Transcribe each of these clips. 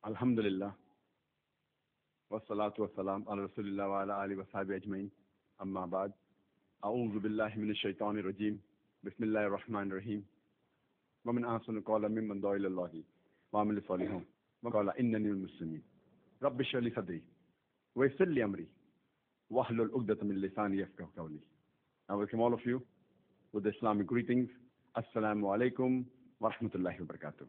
Alhamdulillah. Wassalatu wassalam ala rasulillah wa ala alihi wa sahbihi ajmain. Amma ba'd. A'udhu billahi minash shaitanir rajim. Bismillahir rahmanir rahim. Wa min ahsanu qawlan mimman da'a ila Allahi wa amila salihan wa qala innani minal muslimin. Rabbi shrah li sadri wa yassir li amri wahlul 'uqdatam min lisani yafqahu qawli. I welcome all of you with the Islamic greetings. Assalamu alaikum wa rahmatullahi wa barakatuh.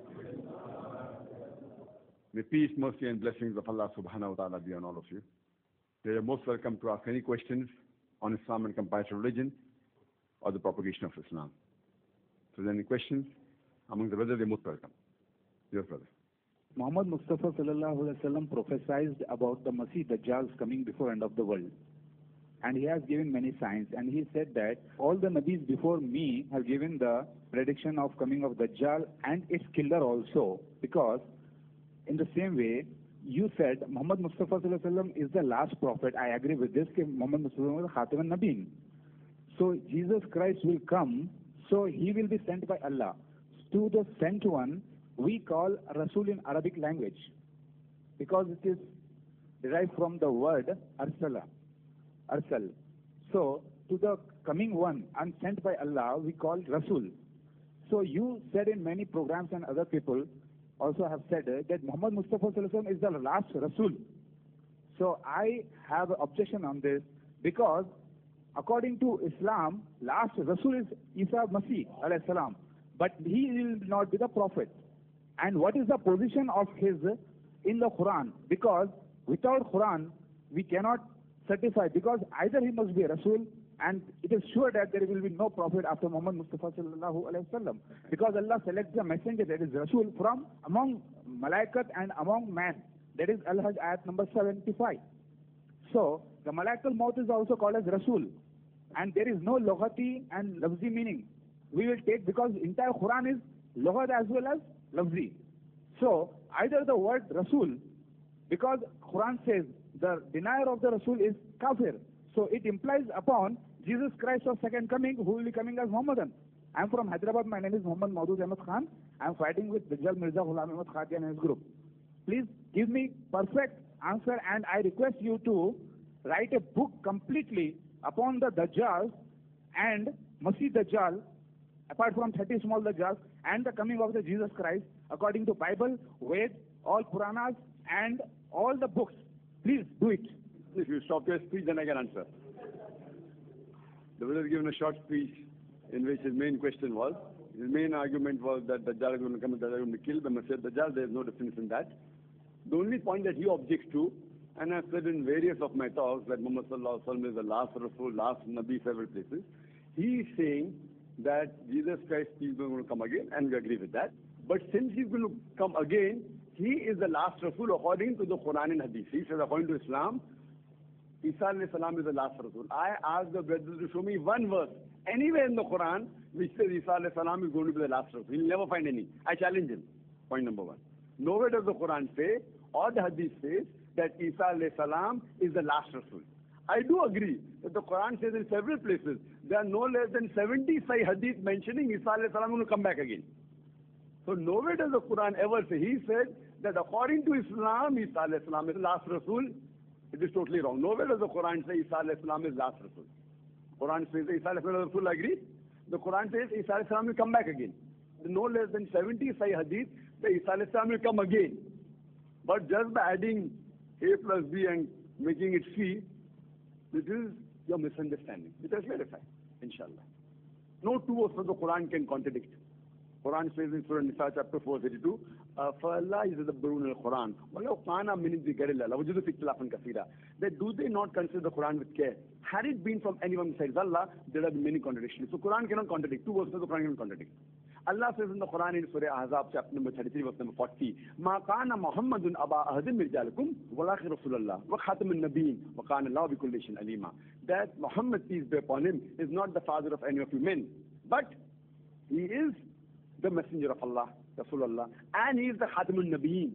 May peace, mercy and blessings of Allah subhanahu wa ta'ala be on all of you. You are most welcome to ask any questions on Islam and comparative religion or the propagation of Islam. So if there are any questions among the brothers, they are most welcome. Yes, brother. Muhammad Mustafa sallallahu alaihi wasallam prophesied about the Masih Dajjal's coming before end of the world. And he has given many signs. And he said that all the Nabis before me have given the prediction of coming of Dajjal and its killer also. Because in the same way, you said Muhammad Mustafa sallallahu alaihi wasallam is the last prophet. I agree with this. Muhammad Mustafa is Khatam al-Nabiyyin. So Jesus Christ will come. So he will be sent by Allah. To the sent one, we call Rasul in Arabic language. Because it is derived from the word Arsala. Arsal. So to the coming one and sent by Allah, we call Rasul. So you said in many programs and other people also have said that Muhammad Mustafa sallallahu alaihi wasallam is the last Rasul. So I have an objection on this because according to Islam, last Rasul is Isa Masih alayhi salam, but he will not be the prophet. And what is the position of his in the Quran? Because without Quran, we cannot certify, because either he must be a Rasul, and it is sure that there will be no prophet after Muhammad Mustafa sallallahu alaihi wasallam, because Allah selects a messenger that is Rasul from among Malaikat and among man. That is Al-Hajj ayat number 75. So the Malaikal Maut is also called as Rasul, and there is no Lughati and Lafzi meaning. We will take, because entire Quran is Lughat as well as Lafzi. So either the word Rasul, because Quran says the denier of the Rasul is kafir, so it implies upon Jesus Christ of second coming, who will be coming as Muhammadan. I am from Hyderabad. My name is Muhammad Maudud Ahmed Khan. I am fighting with Dajjal Mirza Ghulam Ahmed Khadi and his group. Please give me perfect answer, and I request you to write a book completely upon the Dajjal and Masih Dajjal, apart from 30 small Dajjals, and the coming of the Jesus Christ according to Bible, Ved, all Puranas and all the books. Please do it. If you stop your speech, then I can answer. The brother has given a short speech in which his main question was, his main argument was that Dajjal is going to come and Dajjal is going to kill the Messiah Dajjal. There is no difference in that. The only point that he objects to, and I've said in various of my talks that Muhammad sallallahu alaihi wasallam is the last Rasul, last Nabi, several places, he is saying that Jesus Christ is going to come again, and we agree with that. But since he's going to come again, he is the last Rasul according to the Quran and Hadith. He says according to Islam, Isa alayhi salam is the last Rasul. I asked the brothers to show me one verse anywhere in the Quran which says Isa alayhi salam is going to be the last Rasul. He'll never find any. I challenge him. Point number one. Nowhere does the Quran say or the Hadith says that Isa alayhi salam is the last Rasul. I do agree that the Quran says in several places there are no less than 70 Sahih Hadith mentioning Isa alayhi salam will come back again. So nowhere does the Quran ever say. He said that according to Islam, Isa alayhi salam is the last Rasul. It is totally wrong. Nowhere does the Quran say Isa alayhi salam is last Rasul. Quran says Isa alayhi salam is Rasul, I agree. The Quran says Isa alayhi salam will come back again. No less than 70 Sahih Hadith that Isa alayhi salam will come again. But just by adding A plus B and making it C, this is your misunderstanding. It is clarified, inshallah. No two words of the Quran can contradict. Quran says in Surah Nisa chapter 432, فَاللَّهِ يَتَدَبَّرُونَ الْقُرْآنَ وَلَوْ كَانَ مِنْ عِنْدِ غَيْرِ اللَّهِ لَوَجَدُوا فِيهِ اخْتِلَافًا كَثِيرًا. That do they not consider the Quran with care? Had it been from anyone besides Allah, there have been many contradictions. So Quran cannot contradict. Two verses of the Quran cannot contradict. Allah says in the Quran in Surah Ahzab chapter number 33 verse number 40, مَا كَانَ مُحَمَّدٌ أَبَا أَحَدٍ مِنْ رِجَالِكُمْ وَلَٰكِنَّ رَسُولَ اللَّهِ وَخَاتَمَ النَّبِيِّينَ وَكَانَ اللَّهُ بِكُلِّ شَيْءٍ عَلِيمًا. That Muhammad, peace be upon him, is not the father of any of you men, but he is the messenger of Allah, Rasulullah, and he is the Khatamul Nabiyyin.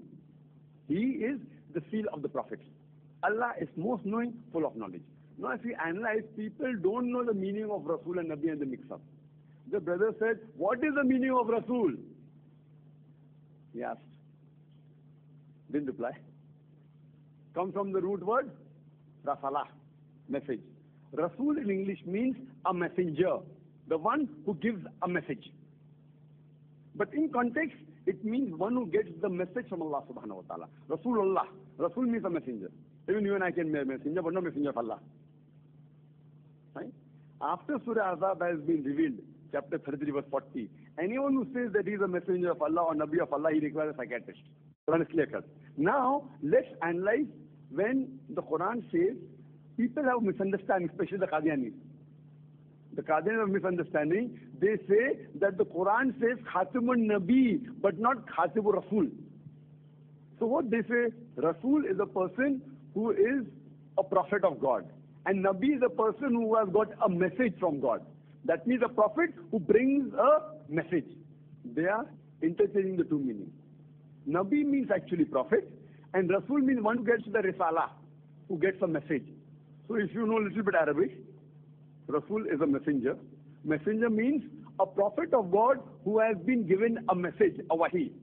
He is the seal of the prophets. Allah is most knowing, full of knowledge. Now if we analyze, people don't know the meaning of Rasul and Nabi and the mix-up. The brother said, what is the meaning of Rasul? He asked. Didn't reply. Comes from the root word, rasala, message. Rasul in English means a messenger, the one who gives a message. But in context, it means one who gets the message from Allah subhanahu wa ta'ala. Rasulullah. Rasul means a messenger. Even you and I can be a messenger, but not messenger of Allah. Right? After Surah Azab has been revealed, chapter 33, verse 40, anyone who says that he is a messenger of Allah or Nabi of Allah, he requires a psychiatrist. Quran is clear cut. Now, let's analyze when the Quran says people have misunderstanding, especially the Qadianis. The Qadianis have misunderstanding. They say that the Quran says Khatimun Nabi, but not Khatibur Rasul. So what they say, Rasul is a person who is a prophet of God. And Nabi is a person who has got a message from God. That means a prophet who brings a message. They are interchanging the two meanings. Nabi means actually prophet, and Rasul means one who gets the risala, who gets a message. So if you know a little bit Arabic, Rasul is a messenger. Messenger means a prophet of God who has been given a message, a wahi.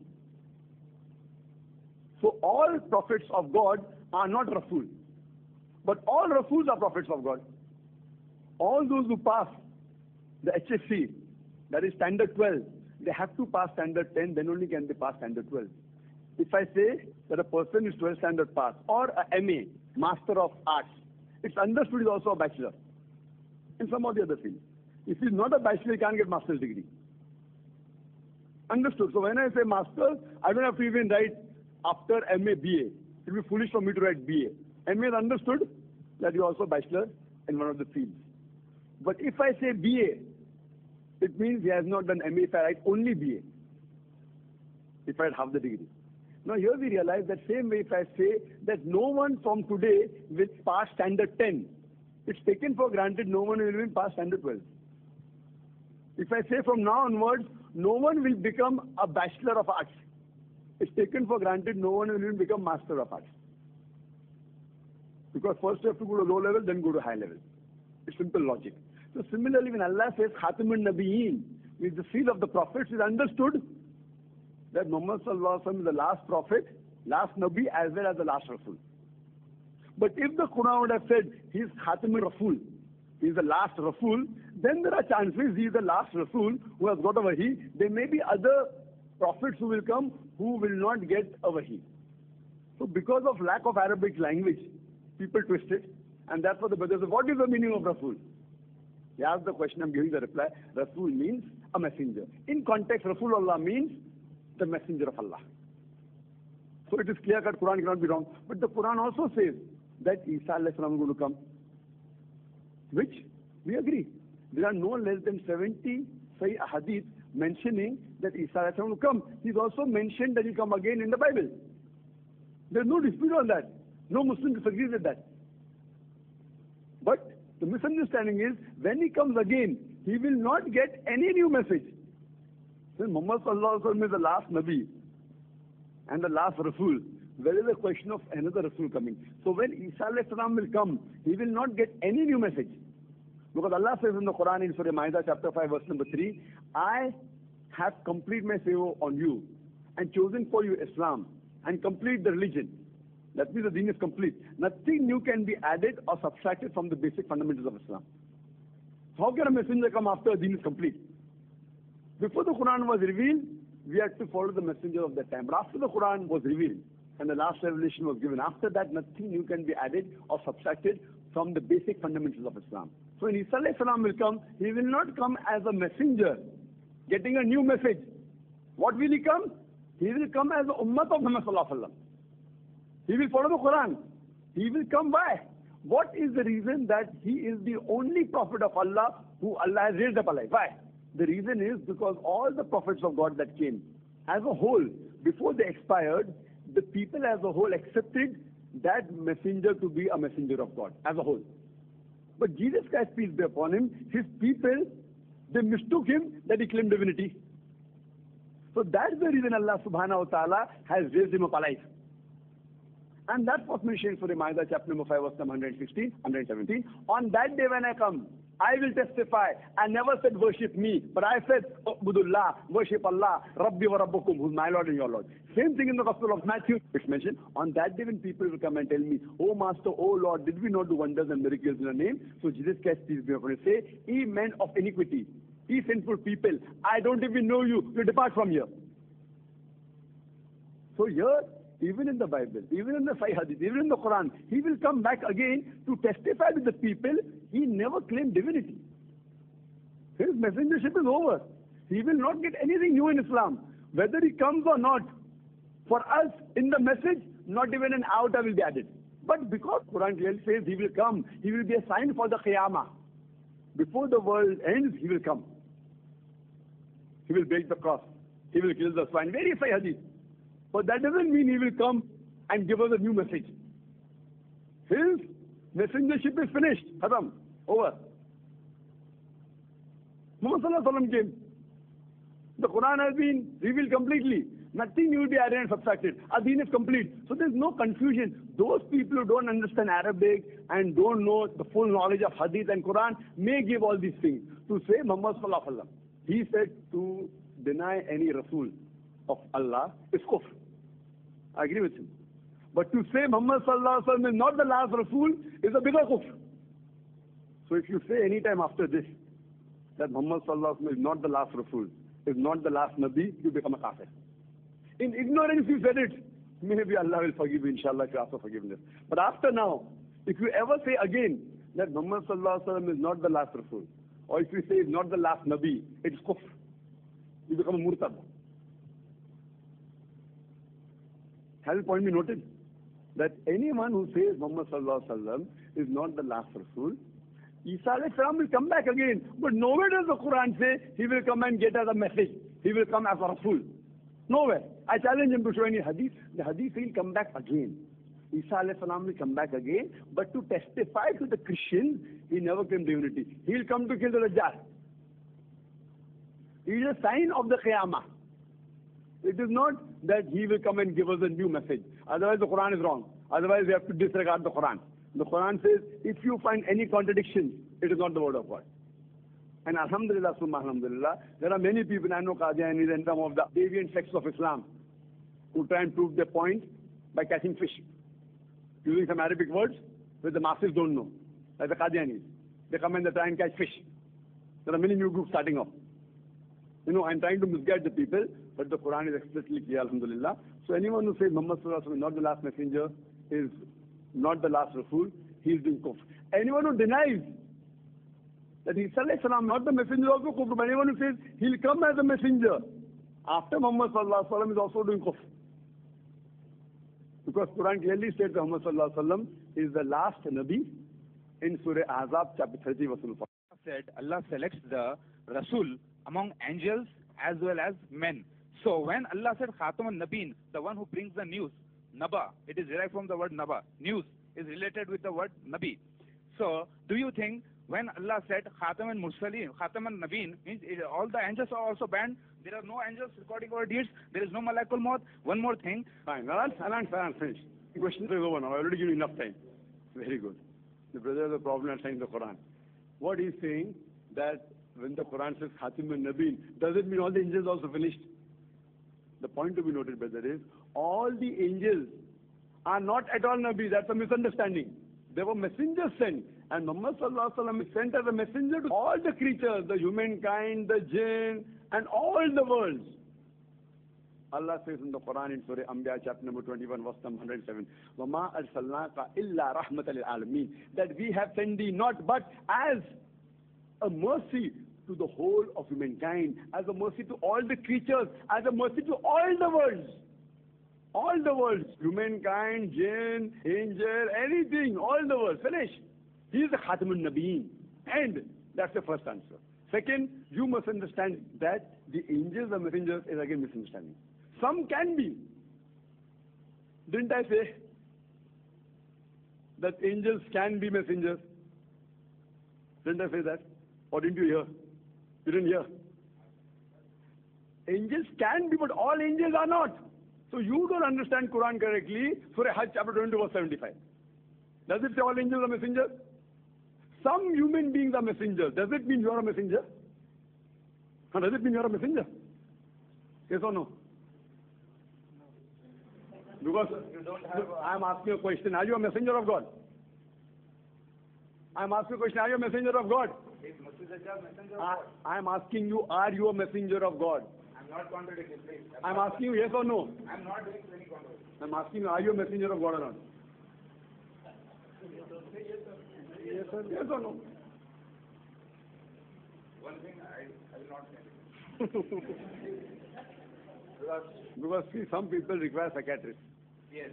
So all prophets of God are not Rasul. But all Rasuls are prophets of God. All those who pass the HSC, that is standard 12, they have to pass standard 10, then only can they pass standard 12. If I say that a person is 12 standard pass, or a MA, Master of Arts, it's understood he's also a bachelor in some of the other fields. If he's not a bachelor, he can't get master's degree. Understood. So when I say master's, I don't have to even write after MA, BA. It will be foolish for me to write BA. MA is understood that you're also a bachelor in one of the fields. But if I say BA, it means he has not done MA if I write only BA. If I had half the degree. Now here we realize that same way if I say that no one from today will pass standard 10, it's taken for granted no one will even pass standard 12. If I say from now onwards, no one will become a bachelor of arts, it's taken for granted no one will even become master of arts. Because first you have to go to low level, then go to high level. It's simple logic. So similarly, when Allah says Khatimun Nabiyyin, with the seal of the prophets, is understood that Muhammad sallallahu alaihi wasallam is the last prophet, last Nabi, as well as the last Rasul. But if the Quran would have said he is Khatimun Rasul, he is the last Rasul, then there are chances he is the last Rasul who has got a wahi. There may be other prophets who will come who will not get a wahi. So because of lack of Arabic language, people twist it, and that's what the brother says, what is the meaning of Rasul? He asked the question, I'm giving the reply. Rasul means a messenger. In context, Rasulullah means the messenger of Allah. So it is clear that Quran cannot be wrong. But the Quran also says that Isa alayhi salam is going to come, which we agree. There are no less than 70 Sahih hadith mentioning that Isa alayhi salam will come. He's also mentioned that he'll come again in the Bible. There's no dispute on that. No Muslim disagrees with that. But the misunderstanding is, when he comes again, he will not get any new message. Since Muhammad sallallahu alaihi wasallam is the last Nabi and the last Rasul, there is a question of another Rasul coming. So when Isa alayhi salam will come, he will not get any new message. Because Allah says in the Quran in Surah Ma'idah chapter 5 verse number 3, I have complete my favor on you and chosen for you Islam and complete the religion. That means the deen is complete. Nothing new can be added or subtracted from the basic fundamentals of Islam. How can a messenger come after the deen is complete? Before the Quran was revealed, we had to follow the messenger of that time. But after the Quran was revealed and the last revelation was given, after that nothing new can be added or subtracted from the basic fundamentals of Islam. So when Isa alayhi salam will come, he will not come as a messenger, getting a new message. What will he come? He will come as the ummah of Muhammad sallallahu alaihi wasallam. He will follow the Quran. He will come by. What is the reason that he is the only prophet of Allah who Allah has raised up alive? Why? The reason is because all the prophets of God that came, as a whole, before they expired, the people as a whole accepted that messenger to be a messenger of God, as a whole. But Jesus Christ, peace be upon him, his people, they mistook him that he claimed divinity. So that's the reason Allah subhanahu wa ta'ala has raised him up alive. And that's what mentioned in Surah Ma'idah chapter number 5 verse number 116, 117. On that day when I come, I will testify. I never said worship me, but I said Ubudullah, worship Allah, Rabbi wa Rabbukum, who's my Lord and your Lord. Same thing in the Gospel of Matthew. It's mentioned, on that day when people will come and tell me, oh Master, oh Lord, did we not do wonders and miracles in your name? So Jesus Christ, peace be upon him, say, ye men of iniquity, ye sinful people, I don't even know you, you depart from here. So here, even in the Bible, even in the Sahih Hadith, even in the Quran, he will come back again to testify to the people. He never claimed divinity. His messengership is over. He will not get anything new in Islam, whether he comes or not. For us, in the message, not even an iota will be added. But because Quran clearly says he will come, he will be a sign for the Qiyamah. Before the world ends, he will come. He will break the cross. He will kill the swine. Very Sahih Hadith. But that doesn't mean he will come and give us a new message. His messengership is finished. Khatam. Over. Muhammad Sallallahu Alaihi Wasallam came. The Quran has been revealed completely. Nothing new will be added and subtracted. Our deen is complete. So there's no confusion. Those people who don't understand Arabic and don't know the full knowledge of Hadith and Quran may give all these things. To say Muhammad Sallallahu Alaihi Wasallam, he said to deny any Rasul of Allah is kufr. I agree with him. But to say Muhammad Sallallahu Alaihi Wasallam is not the last Rasul is a bigger kufr. So if you say any time after this that Muhammad Sallallahu Alaihi Wasallam is not the last Rasul, is not the last Nabi, you become a kafir. In ignorance you said it, maybe Allah will forgive you, inshallah, if you ask for forgiveness. But after now, if you ever say again that Muhammad Sallallahu Alaihi Wasallam is not the last Rasul, or if you say it's not the last Nabi, it's kufr. You become a murtad. Has the point been noted? That anyone who says Muhammad Sallallahu Alaihi Wasallam is not the last Rasul, Isa alayhi salam will come back again. But nowhere does the Quran say he will come and get us a message. He will come as a Rasul. Nowhere. I challenge him to show any hadith. The hadith will come back again. Isa alayhi salam will come back again. But to testify to the Christians, he never claimed divinity. He will come to kill the Dajjal. He is a sign of the Qiyamah. It is not that he will come and give us a new message. Otherwise the Quran is wrong. Otherwise we have to disregard the Quran. The Quran says, if you find any contradiction, it is not the word of God. And alhamdulillah, summa alhamdulillah, there are many people, I know Qadianis and some of the deviant sects of Islam, who try and prove their point by catching fish. Using some Arabic words, which the masses don't know. Like the Qadianis. They come and they try and catch fish. There are many new groups starting off. You know, I'm trying to misguide the people, but the Quran is explicitly clear, alhamdulillah. So anyone who says Muhammad Sallallahu Alaihi Wasallam is not the last messenger, is not the last Rasul, he is doing kufr. Anyone who denies that he Sallallahu Alaihi Wasallam not the messenger also kufr, but anyone who says he'll come as a messenger after Muhammad Sallallahu Alaihi Wasallam is also doing kufr. Because Quran clearly states that Muhammad Sallallahu Alaihi Wasallam is the last Nabi in Surah Ahzab chapter 30 verse 4. Said Allah selects the Rasul among angels as well as men. So when Allah said Khatamun Nabeen, the one who brings the news, Naba, it is derived from the word Naba. News is related with the word Nabi. So do you think when Allah said Khatamun Mursaleen, Khatamun Nabeen, means all the angels are also banned? There are no angels recording our deeds. There is no Malakul Maut. One more thing. Fine. I'll finish. The question is over now. I already given you enough time. Very good. The brother has a problem at saying the Quran. What he's saying that when the Quran says Khatamun Nabeen, does it mean all the angels also finished? The point to be noted, brother, is all the angels are not at all Nabi. That's a misunderstanding. There were messengers sent. And Muhammad Sallallahu Alaihi Wasallam is sent as a messenger to all the creatures, the humankind, the jinn, and all the worlds. Allah says in the Quran in Surah Anbiya chapter number 21 verse number 107, وَمَا أَرْسَلْنَاكَ إِلَّا رَحْمَةً لِلْعَالَمِينَ, that we have sent thee not but as a mercy to the whole of humankind, as a mercy to all the creatures, as a mercy to all the worlds. All the worlds, humankind, jinn, angel, anything, all the worlds, finish. He is the Khatamun Nabiyeen. And that's the first answer. Second, you must understand that the angels and messengers is again misunderstanding. Some can be. Didn't I say that angels can be messengers? Didn't I say that? Or didn't you hear? You didn't hear? Angels can be, but all angels are not. So you don't understand Quran correctly. Surah Hajj chapter 22 verse 75. Does it say all angels are messengers? Some human beings are messengers. Does it mean you are a messenger? Huh, does it mean you are a messenger? Yes or no? Because I am asking a question. Are you a messenger of God? I am asking a question. Are you a messenger of God? I am asking you, are you a messenger of God? I'm not contradicting, please. I am asking you yes or no? I'm not doing any contradiction. I am asking you, are you a messenger of God or not? Yes or no? One thing I will not say. Because see, some people require psychiatrists. Yes.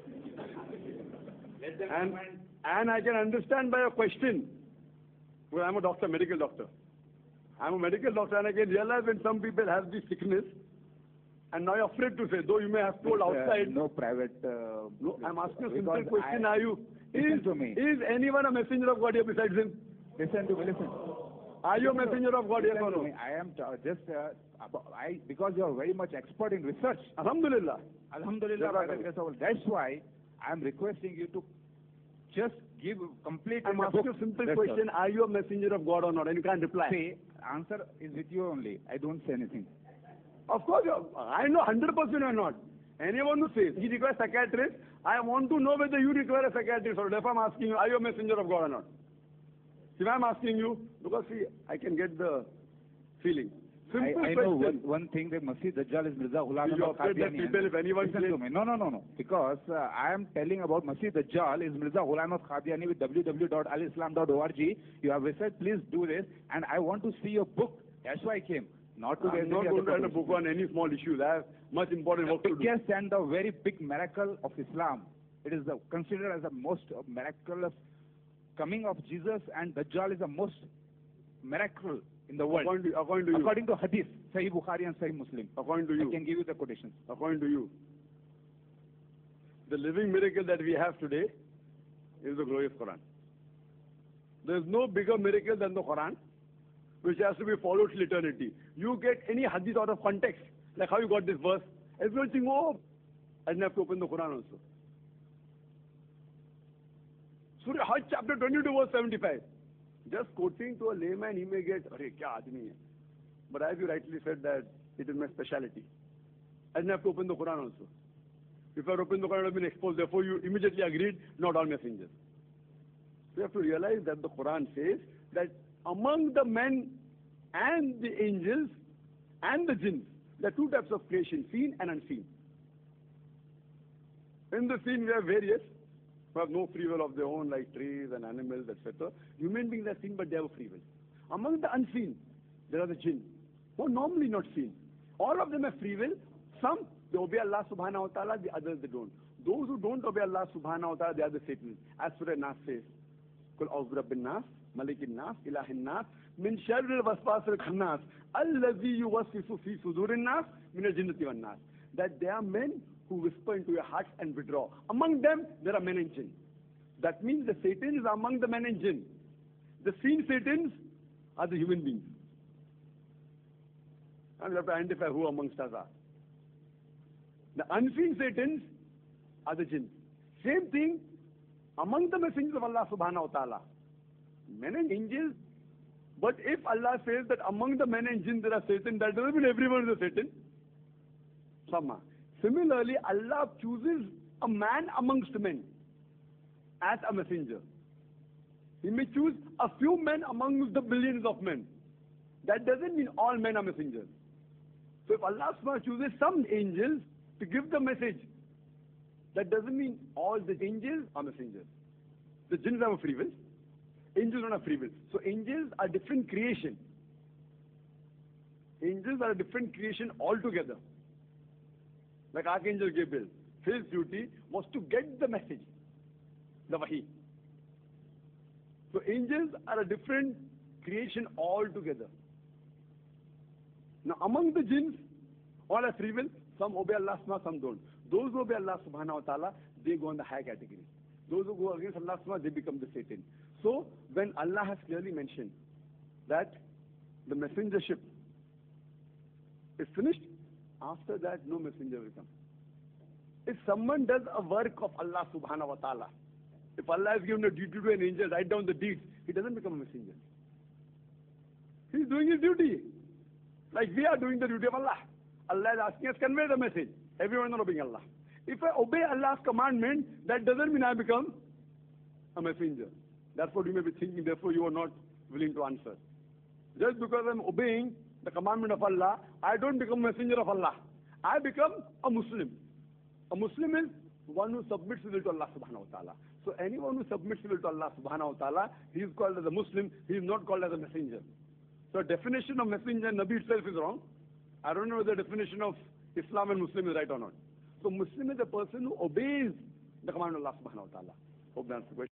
Let them And I can understand by your question. Well, I'm a doctor, medical doctor. I'm a medical doctor, and I can realize when some people have this sickness, and now you're afraid to say, though you may have told outside. No private. No, I'm asking a simple because question. Listen to me. Is anyone a messenger of God here besides him? Listen to me. Listen. Are you a messenger of God here or Listen to no? me. I am because you are very much expert in research. Alhamdulillah. Alhamdulillah, by the grace of Allah. That's why I am requesting you to just give complete. I'm asking a simple question. Are you a messenger of God or not? And you can't reply. Say, answer is with you only. I don't say anything. Of course, I know 100% you are not. Anyone who says he requires psychiatrist, I want to know whether you require a psychiatrist or not. If I'm asking you, are you a messenger of God or not? If I'm asking you, because see, I can get the feeling. Simple I question. know one thing, that Masih Dajjal is Mirza Ghulam You Ahmad afraid that Qadiani. people, if anyone Listen to me. No. Because I am telling about Masih Dajjal is Mirza Ghulam Ahmad Qadiani with www.alislam.org. You have researched, please do this. And I want to see your book. That's why I came. Not to I'm not going to write a book on any small issues. I have much important work to do. Biggest and the very big miracle of Islam. It is considered as the most miraculous coming of Jesus, and Dajjal is the most miracle in the world. According to you. Hadith, Sahih Bukhari and Sahih Muslim. According to you. I can give you the quotations. According to you. The living miracle that we have today is the glorious Quran. There is no bigger miracle than the Quran, which has to be followed till eternity. You get any hadith out of context, like how you got this verse, everyone think, oh, I didn't have to open the Quran also. Surah Hajj chapter 22 verse 75. Just quoting to a layman, he may get, "Arey, kya aadmi hai?" But as you rightly said that it is my speciality. I didn't have to open the Quran also. If I opened the Quran, I would have been exposed. Therefore, you immediately agreed, not all messengers. So you have to realize that the Quran says that among the men and the angels and the jinns, there are two types of creation, seen and unseen. In the seen, we have various who have no free will of their own, like trees and animals, etc. Human beings are seen, but they have a free will. Among the unseen, there are the jinn, who are normally not seen. All of them have free will. Some, they obey Allah subhanahu wa ta'ala, the others they don't. Those who don't obey Allah subhanahu wa ta'ala, they are the Satan. As Surah Nas says, Kul a'udhu birabbin nas, malikin nas, ilahin nas, min sharril waswasil khannas, allazi yuwaswisu fi sudurin nas, min al-jinnati wan nas. That there are men who whisper into your hearts and withdraw. Among them, there are men and jinn. That means the Satan is among the men and jinn. The seen Satans are the human beings. And we have to identify who amongst us are. The unseen Satans are the jinn. Same thing among the messengers of Allah subhanahu wa ta'ala. Men and angels. But if Allah says that among the men and jinn there are Satan, that doesn't mean everyone is a Satan. Some are. Similarly, Allah chooses a man amongst men as a messenger. He may choose a few men amongst the billions of men. That doesn't mean all men are messengers. So if Allah chooses some angels to give the message, that doesn't mean all the angels are messengers. The jinns have a free will. Angels don't have free will. So angels are different creation. Angels are a different creation altogether. Like Archangel Gabriel, his duty was to get the message, the wahi. So angels are a different creation altogether. Now among the jinns, all have free will. Some obey Allah, some don't. Those who obey Allah subhanahu wa ta'ala, they go in the high category. Those who go against Allah subhanahu wa ta'ala, they become the Satan. So when Allah has clearly mentioned that the messengership is finished, after that no messenger will come. If someone does a work of Allah subhanahu wa ta'ala, if Allah has given a duty to an angel, write down the deeds, he doesn't become a messenger. He's doing his duty. Like we are doing the duty of Allah. Allah is asking us, convey the message. Everyone is not obeying Allah. If I obey Allah's commandment, that doesn't mean I become a messenger. That's what you may be thinking, therefore you are not willing to answer. Just because I'm obeying the commandment of Allah, I don't become a messenger of Allah. I become a Muslim. A Muslim is one who submits his will to Allah subhanahu wa ta'ala. So anyone who submits his will to Allah subhanahu wa ta'ala, he is called as a Muslim, he is not called as a messenger. So definition of messenger and Nabi itself is wrong. I don't know whether the definition of Islam and Muslim is right or not. So Muslim is a person who obeys the command of Allah subhanahu wa ta'ala. Hope that's the question.